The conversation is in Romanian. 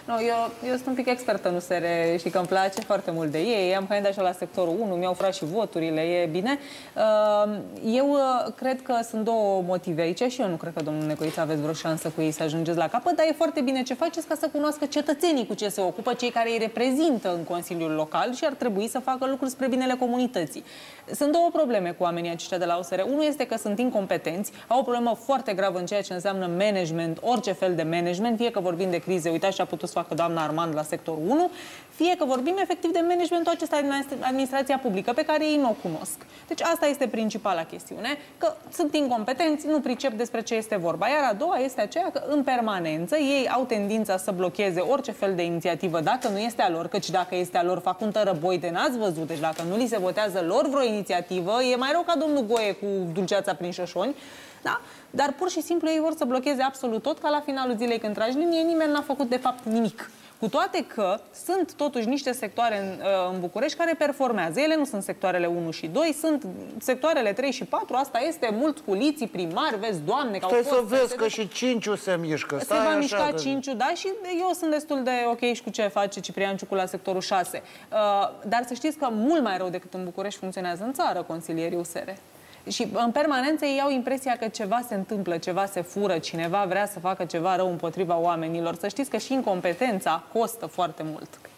No, eu sunt un pic expertă în USR și că îmi place foarte mult de ei. Am candidat și la sectorul 1, mi-au furat și voturile, e bine. Eu cred că sunt două motive aici și eu nu cred că, domnul Negoiță, aveți vreo șansă cu ei să ajungeți la capăt, dar e foarte bine ce faceți ca să cunoască cetățenii cu ce se ocupă, cei care îi reprezintă în Consiliul Local și ar trebui să facă lucruri spre binele comunității. Sunt două probleme cu oamenii aceștia de la USR. Unul este că sunt incompetenți, au o problemă foarte gravă în ceea ce înseamnă management, orice fel de management, fie că vorbim de crize, uitați ce a putut să facă doamna Armand la sectorul 1, fie că vorbim efectiv de managementul acesta din administrația publică, pe care ei nu o cunosc. Deci asta este principala chestiune, că sunt incompetenți, nu pricep despre ce este vorba. Iar a doua este aceea că în permanență ei au tendința să blocheze orice fel de inițiativă dacă nu este a lor, căci dacă este a lor fac un tărăboi de n-ați văzut, deci dacă nu li se votează lor vreo inițiativă, e mai rău ca domnul Goie cu dulceața prin șoșoni, da? Dar pur și simplu ei vor să blocheze absolut tot, ca la finalul zilei când tragi linie, nimeni n-a făcut de fapt nimic. Cu toate că sunt totuși niște sectoare în București care performează. Ele nu sunt sectoarele 1 și 2, sunt sectoarele 3 și 4. Asta este mult culiții, primari, vezi, doamne, că stai să vezi că și 5-ul se mișcă. Se va mișca 5-ul, da, și eu sunt destul de ok și cu ce face Ciprian Ciucu la sectorul 6. Dar să știți că mult mai rău decât în București funcționează în țară consilierii USR. Și în permanență ei au impresia că ceva se întâmplă, ceva se fură, cineva vrea să facă ceva rău împotriva oamenilor. Să știți că și incompetența costă foarte mult.